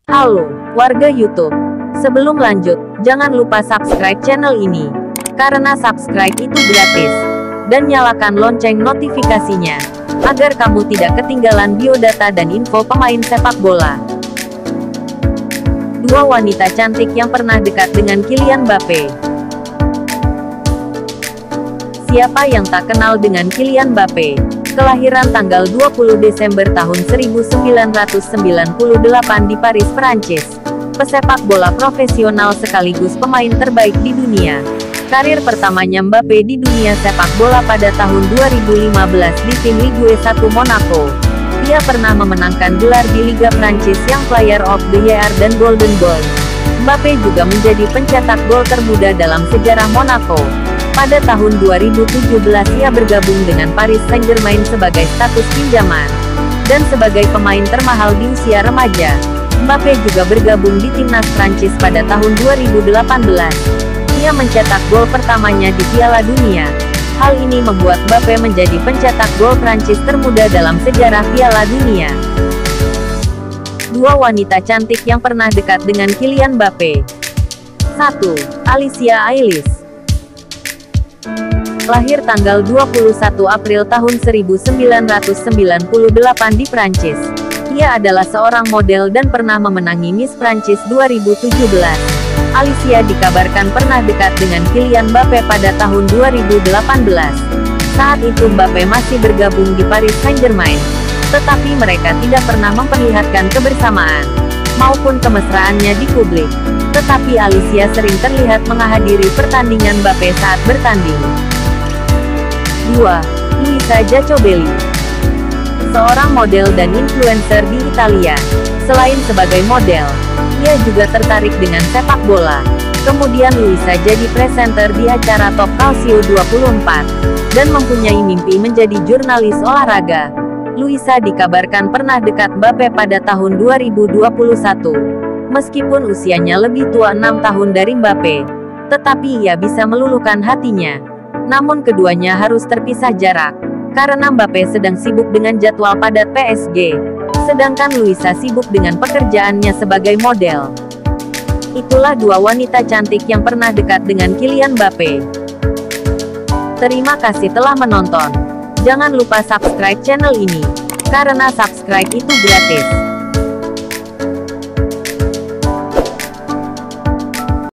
Halo, warga YouTube. Sebelum lanjut, jangan lupa subscribe channel ini. Karena subscribe itu gratis. Dan nyalakan lonceng notifikasinya. Agar kamu tidak ketinggalan biodata dan info pemain sepak bola. Dua wanita cantik yang pernah dekat dengan Kylian Mbappe. Siapa yang tak kenal dengan Kylian Mbappe? Kelahiran tanggal 20 Desember tahun 1998 di Paris, Prancis. Pesepak bola profesional sekaligus pemain terbaik di dunia. Karir pertamanya Mbappe di dunia sepak bola pada tahun 2015 di tim Ligue 1 Monaco. Ia pernah memenangkan gelar di Liga Prancis yang Player of the Year dan Golden Boy. Mbappe juga menjadi pencetak gol termuda dalam sejarah Monaco. Pada tahun 2017 ia bergabung dengan Paris Saint-Germain sebagai status pinjaman. Dan sebagai pemain termahal di usia remaja, Mbappe juga bergabung di timnas Prancis pada tahun 2018. Ia mencetak gol pertamanya di Piala Dunia. Hal ini membuat Mbappe menjadi pencetak gol Prancis termuda dalam sejarah Piala Dunia. Dua wanita cantik yang pernah dekat dengan Kylian Mbappe. 1. Alicia Eilish. Lahir tanggal 21 April tahun 1998 di Prancis. Ia adalah seorang model dan pernah memenangi Miss Prancis 2017. Alicia dikabarkan pernah dekat dengan Kylian Mbappe pada tahun 2018. Saat itu Mbappe masih bergabung di Paris Saint-Germain. Tetapi mereka tidak pernah memperlihatkan kebersamaan maupun kemesraannya di publik. Tetapi Alicia sering terlihat menghadiri pertandingan Mbappe saat bertanding. 2. Luisa Giacobelli. Seorang model dan influencer di Italia. Selain sebagai model, ia juga tertarik dengan sepak bola. Kemudian Luisa jadi presenter di acara Top Calcio 24, dan mempunyai mimpi menjadi jurnalis olahraga. Luisa dikabarkan pernah dekat Mbappe pada tahun 2021. Meskipun usianya lebih tua 6 tahun dari Mbappe, tetapi ia bisa meluluhkan hatinya. Namun keduanya harus terpisah jarak, karena Mbappe sedang sibuk dengan jadwal padat PSG, sedangkan Luisa sibuk dengan pekerjaannya sebagai model. Itulah dua wanita cantik yang pernah dekat dengan Kylian Mbappe. Terima kasih telah menonton. Jangan lupa subscribe channel ini, karena subscribe itu gratis.